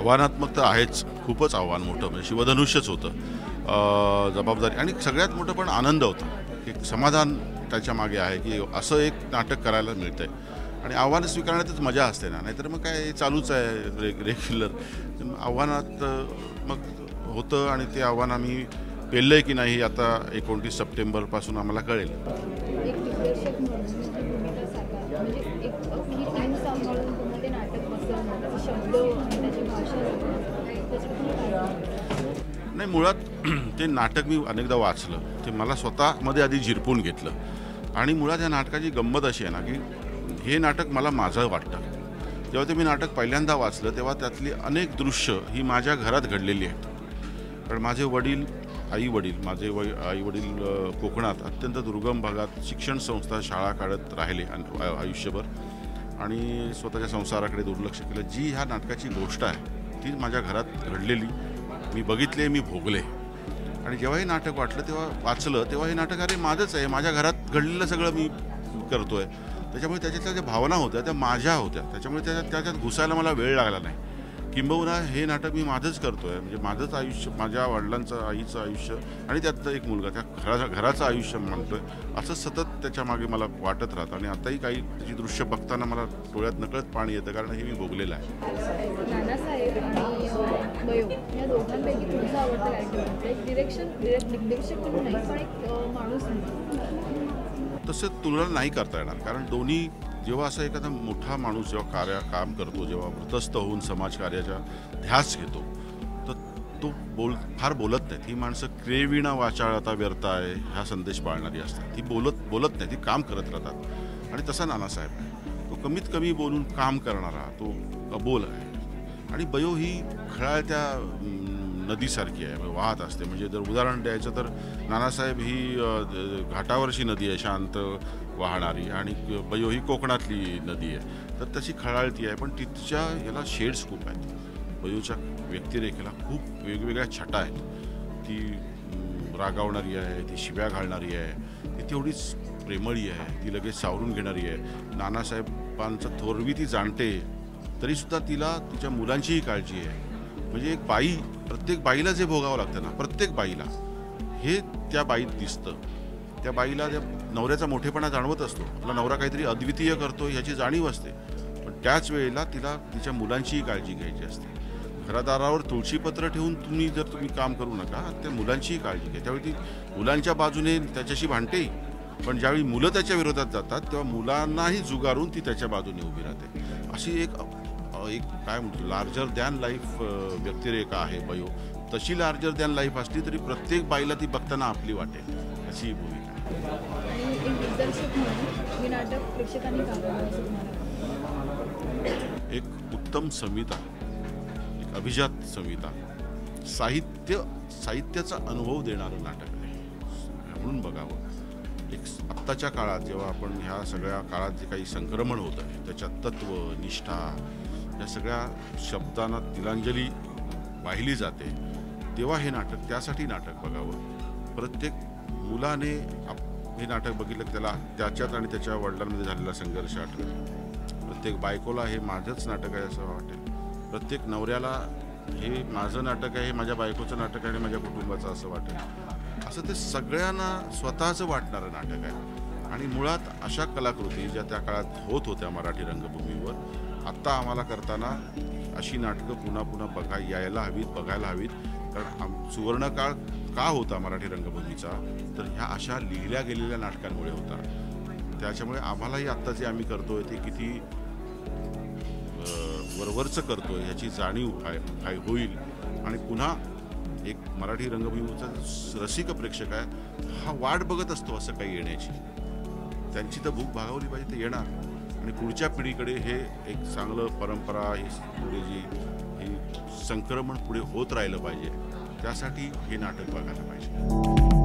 आव्हानात्मक तर आहेच, खूपच आव्हान मोठं म्हणजे शिवधनुष्यच होतं. जबाबदारी आणि सगळ्यात मोठं पण आनंद होता. एक समाधान त्याच्या मागे आहे, की असं एक नाटक करायला मिळतंय आणि आव्हानं स्वीकारण्यातच मजा असते ना, नाहीतर मग काय चालूच आहे रेग्युलर. आव्हानात मग होतं आणि ते आव्हान आम्ही पेललंय की नाही आता 29 सप्टेंबरपासून आम्हाला कळेल. एक दिग्दर्शक म्हणून तुमची भूमिका साकार म्हणजे एक अख्खी टीम सांभाळून तुम्हाला ते नाटक बसवणं, त्याचे शब्द आणि त्याची भाषा त्याच्यातून काय? नाही, मुळात ते नाटक मी अनेकदा वाचलं, ते मला स्वतःमध्ये आधी झिरपून घेतलं आणि मुळात या नाटकाची गंमत अशी आहे ना, की हे नाटक मला माझं वाटतं. जेव्हा ते मी नाटक पहिल्यांदा वाचलं तेव्हा त्यातली अनेक दृश्य ही माझ्या घरात घडलेली आहेत. कारण माझे वडील, माझे आई वडील कोकणात अत्यंत दुर्गम भागात शिक्षण संस्था, शाळा काढत राहिले आयुष्यभर आणि स्वतःच्या संसाराकडे दुर्लक्ष केलं. जी ह्या नाटकाची गोष्ट आहे ती माझ्या घरात घडलेली मी बघितले, मी भोगले. आणि जेव्हा हे नाटक वाचलं तेव्हा हे नाटक अरे माझंच आहे, माझ्या घरात घडलेलं सगळं मी करतोय. त्याच्यामुळे त्याच्यातल्या ज्या भावना होत्या त्या माझ्या होत्या, त्याच्यामुळे त्याच्यात घुसायला मला वेळ लागला नाही. किंबहुना हे नाटक मी माझंच करतोय, म्हणजे माझंच आयुष्य, माझ्या वडिलांचं, आईचं आयुष्य आणि त्यातलं एक मुलगा त्या घराचं आयुष्य मानतोय, असं सतत त्याच्या मागे मला वाटत राहतं. आणि आताही काही त्याची दृश्य बघताना मला डोळ्यात नकळत पाणी येतं, कारण हे मी भोगलेलं आहे. नानासाहेब आणि बयो या दोघांपैकी तुमचं आवडतं कॅरेक्टर एक दिग्दर्शक म्हणून नाही, पण एक माणूस म्हणून तसं तुलना नाही करता येणार, कारण दोन्ही जेव्हा असा एखादा मोठा माणूस जेव्हा काम करतो, जेव्हा व्रतस्थ होऊन समाजकार्याचा ध्यास घेतो, तर तो फार बोलत नाही. ही माणसं क्रेविणा वाचाळता व्यर्थाय हा संदेश पाळणारी असतात. ती बोलत नाही, ती काम करत राहतात. आणि तसा नानासाहेब आहे, तो कमीत कमी बोलून काम करणारा, तो अबोल आहे. आणि बयो ही खळाळत्या नदीसारखी आहे, वाहत असते. म्हणजे जर उदाहरण द्यायचं तर नानासाहेब ही घाटावरची नदी आहे, शांत वाहणारी, आणि बयो ही कोकणातली नदी आहे. तर तशी खळाळती आहे, पण तिच्या याला शेड्स खूप आहेत. बयोच्या व्यक्तिरेखेला खूप वेगवेगळ्या छटा आहेत. ती रागावणारी आहे, ती शिव्या घालणारी आहे, ती तेवढीच प्रेमळी आहे, ती लगेच सावरून घेणारी आहे. नानासाहेबांचं थोरवी ती जाणते, तरीसुद्धा तिला तिच्या मुलांचीही काळजी आहे. म्हणजे एक बाई, प्रत्येक बाईला जे भोगावं लागतं ना, प्रत्येक बाईला हे त्या बाईत दिसतं. त्या बाईला त्या नवऱ्याचा मोठेपणा जाणवत असतो, आपला नवरा काहीतरी अद्वितीय करतो ह्याची जाणीव असते, पण त्याच वेळेला तिला तिच्या मुलांचीही काळजी घ्यायची असते. घरादारावर तुळशीपत्र ठेवून तुम्ही काम करू नका, त्या मुलांचीही काळजी घ्या. त्यावेळी ती मुलांच्या बाजूने त्याच्याशी भांडते, पण ज्यावेळी मुलं त्याच्या विरोधात जातात तेव्हा मुलांनाही जुगारून ती त्याच्या बाजूने उभी राहते. अशी एक काय म्हणतो लार्जर दॅन लाईफ व्यक्तिरेखा आहे बयो. तशी लार्जर दॅन लाईफ असली तरी प्रत्येक बाईला ती बघताना आपली वाटेल, अशी ही भूमिका आहे. आणि एक दिग्दर्शक म्हणून हे नाटक प्रेक्षकांनी काढलं असं तुम्हाला? एक उत्तम संहिता, एक अभिजात संहिता, साहित्याचा अनुभव देणारं नाटक आहे, म्हणून बघावं. एक आत्ताच्या काळात जेव्हा आपण ह्या सगळ्या काळात जे काही संक्रमण होत आहे, त्याच्यात तत्व, निष्ठा, या सगळ्या शब्दांना तिलांजली वाहिली जाते, तेव्हा हे नाटक, त्यासाठी नाटक बघावं. प्रत्येक मुलाने हे नाटक बघितलं की त्याला त्याच्यात आणि त्याच्या वडिलांमध्ये झालेला संघर्ष आठवेल. प्रत्येक बायकोला हे माझंच नाटक आहे असं वाटेल. प्रत्येक नवऱ्याला हे माझं नाटक आहे, हे माझ्या बायकोचं नाटक आहे आणि माझ्या कुटुंबाचं असं वाटेल. असं ते सगळ्यांना स्वतःचं वाटणारं नाटक आहे. आणि मुळात अशा कलाकृती ज्या त्या काळात होत होत्या मराठी रंगभूमीवर, आत्ता आम्हाला करताना अशी नाटकं पुन्हा पुन्हा बघायला हवीत. कारण सुवर्णकाळ का होता मराठी रंगभूमीचा, तर ह्या अशा लिहिल्या गेलेल्या नाटकांमुळे होता. त्याच्यामुळे आम्हालाही आत्ता जे आम्ही करतोय ते किती वरवरचं करतोय ह्याची जाणीव होईल. आणि पुन्हा एक मराठी रंगभूमीचा रसिक प्रेक्षक आहे, हा वाट बघत असतो असं काही येण्याची. त्यांची तर भूक भागवली पाहिजे, ते येणार. आणि पुढच्या पिढीकडे हे एक चांगलं परंपरा, ही पुढे ही संक्रमण पुढे होत राहिलं पाहिजे, त्यासाठी हे नाटक बघायला पाहिजे.